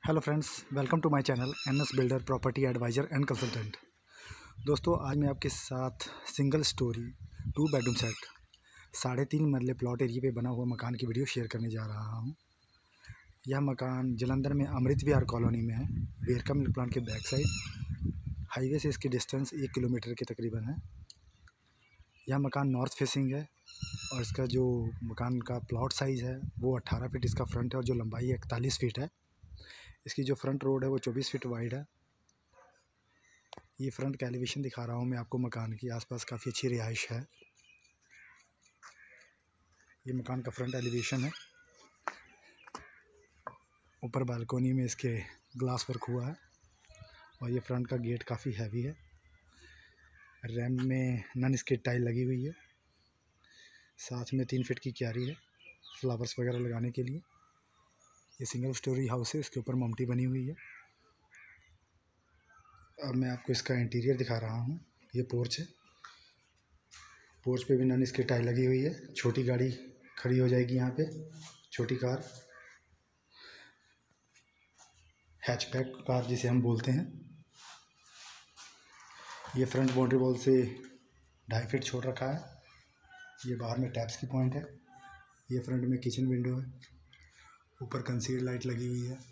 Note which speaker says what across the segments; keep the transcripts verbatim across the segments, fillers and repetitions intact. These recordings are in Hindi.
Speaker 1: Hello friends, welcome to my channel N S builder property adviser and consultant. दोस्तों, आज मैं आपके साथ single storey two bedroom set साढ़े तीन मरले प्लॉट एरिया पे बना हुआ मकान की वीडियो शेयर करने जा रहा हूं। यह मकान जलंधर में अमृत विहार कॉलोनी में है। वेरका मिल्क प्लांट के बैक साइड हाईवे से इसकी डिस्टेंस एक किलोमीटर के तकरीबन है। यह मकान नॉर्थ फेसिंग है और इसका जो मकान का प्लॉट साइज़ है वो अट्ठारह फीट इसका फ्रंट है और जो लंबाई है इकतालीस फीट है। इसकी जो फ्रंट रोड है वो चौबीस फीट वाइड है। ये फ्रंट का एलिवेशन दिखा रहा हूँ मैं आपको मकान की। आसपास काफ़ी अच्छी रिहाइश है। ये मकान का फ्रंट एलिवेशन है। ऊपर बालकोनी में इसके ग्लास वर्क हुआ है और ये फ्रंट का गेट काफ़ी हैवी है। रैम्प में नन स्किड टाइल लगी हुई है। साथ में तीन फीट की क्यारी है फ्लावर्स वगैरह लगाने के लिए। ये सिंगल स्टोरी हाउस है, इसके ऊपर ममटी बनी हुई है। अब मैं आपको इसका इंटीरियर दिखा रहा हूँ। ये पोर्च है। पोर्च पे भी नन इसकी टाइल लगी हुई है। छोटी गाड़ी खड़ी हो जाएगी यहाँ पे, छोटी कार, हैचबैक कार जिसे हम बोलते हैं। ये फ्रंट बाउंड्री वॉल से ढाई फीट छोड़ रखा है। ये बाहर में टैप्स की पॉइंट है। ये फ्रंट में किचन विंडो है। ऊपर कंसील लाइट लगी हुई है।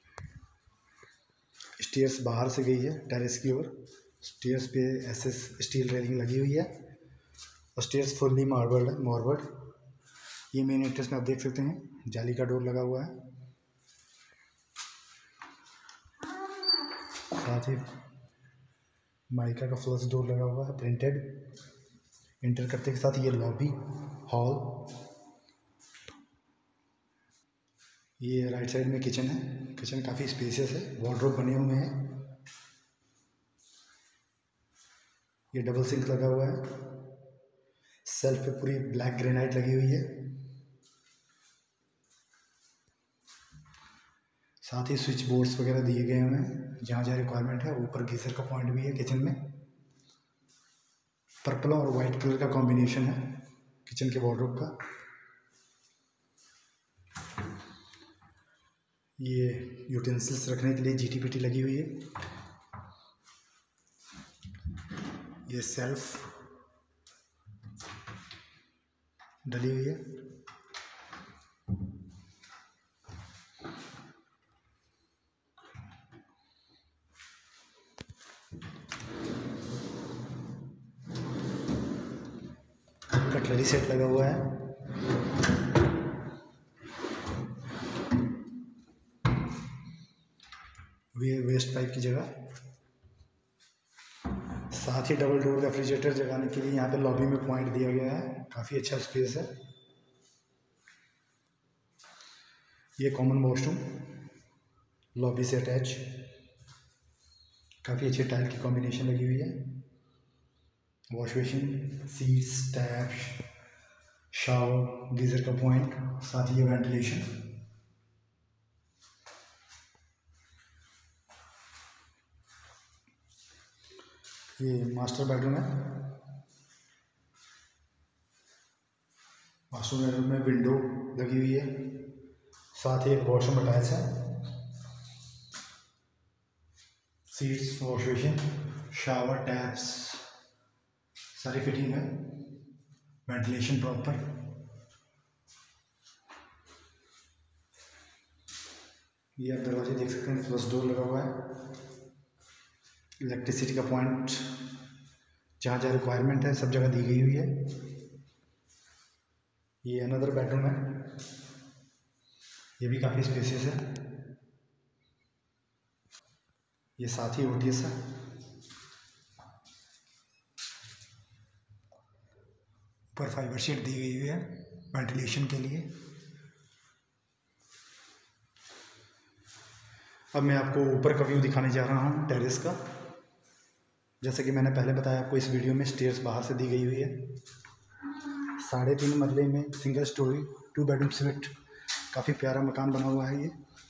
Speaker 1: स्टेयर्स बाहर से गई है टेरेस की ओर। स्टेयर्स पे एसएस स्टील रेलिंग लगी हुई है और स्टेयर्स फुल्ली मार्बल्ड है मार्बल्ड। ये मेन एंट्रेंस में आप देख सकते हैं जाली का डोर लगा हुआ है। साथ ही माइका का फ्लश डोर लगा हुआ है प्रिंटेड। एंटर करते के साथ ये लॉबी हॉल। ये राइट साइड में किचन है। किचन काफ़ी स्पेसियस है। वार्डरोब बने हुए हैं। ये डबल सिंक लगा हुआ है। सेल्फ पे पूरी ब्लैक ग्रेनाइट लगी हुई है। साथ ही स्विच बोर्ड्स वगैरह दिए गए हुए हैं जहाँ जहाँ रिक्वायरमेंट है। ऊपर गीजर का पॉइंट भी है किचन में। पर्पल और वाइट कलर का कॉम्बिनेशन है किचन के वार्डरोब का। ये यूटेंसिल्स रखने के लिए जीटीपीटी लगी हुई है। ये सेल्फ डली हुई है। कटलरी सेट लगा हुआ है। वे वेस्ट पाइप की जगह। साथ ही डबल डोर रेफ्रिजरेटर जगाने के लिए यहाँ पे लॉबी में पॉइंट दिया गया है। काफ़ी अच्छा स्पेस है। ये कॉमन वॉशरूम लॉबी से अटैच। काफ़ी अच्छी टाइल की कॉम्बिनेशन लगी हुई है। Wash basin, seats, taps, shower, geyser का पॉइंट, साथ ही ये वेंटिलेशन। ये मास्टर बेडरूम है। मास्टर बेडरूम में विंडो लगी हुई है। साथ ही एक वॉशरूम अटैच है। Seats, wash basin, shower, taps, सारी फिटिंग है। Ventilation proper. ये आप दरवाजे देख सकते हैं, फ्लश डोर लगा हुआ है। इलेक्ट्रिसिटी का पॉइंट जहाँ जहाँ रिक्वायरमेंट है सब जगह दी गई हुई है। ये अनदर बेडरूम है। ये भी काफ़ी स्पेसियस है। ये साथ ही ओटीएस है। ऊपर फाइबर शीट दी गई हुई है वेंटिलेशन के लिए। अब मैं आपको ऊपर का व्यू दिखाने जा रहा हूँ टेरेस का। जैसे कि मैंने पहले बताया आपको, इस वीडियो में स्टेयर्स बाहर से दी गई हुई है। साढ़े तीन मरले में single storey two bedroom set काफ़ी प्यारा मकान बना हुआ है। ये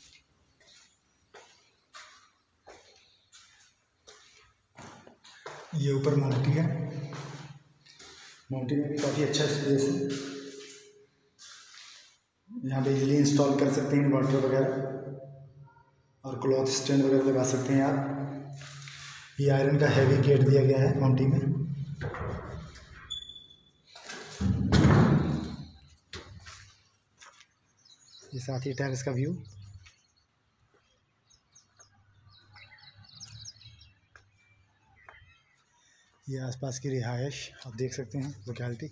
Speaker 1: ये ऊपर माउंटी है। माउंटी में भी काफ़ी अच्छा स्पेस है। यहाँ पे इजीली इंस्टॉल कर सकते हैं इन्वर्टर वगैरह। और क्लॉथ स्टैंड वगैरह लगा सकते हैं आप। ये आयरन का हैवी गेट दिया गया है माउंटिंग में। ये साथ ही टेरेस का व्यू। ये आसपास की रिहाइश आप देख सकते हैं, लोकेलिटी।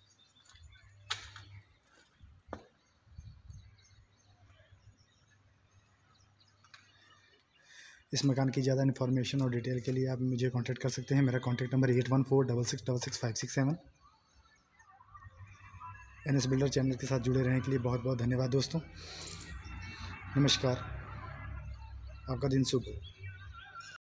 Speaker 1: इस मकान की ज़्यादा इन्फॉर्मेशन और डिटेल के लिए आप मुझे कांटेक्ट कर सकते हैं। मेरा contact number eight one four double six double six five six seven. N S builder channel के साथ जुड़े रहने के लिए बहुत बहुत धन्यवाद दोस्तों। नमस्कार, आपका दिन शुभ हो।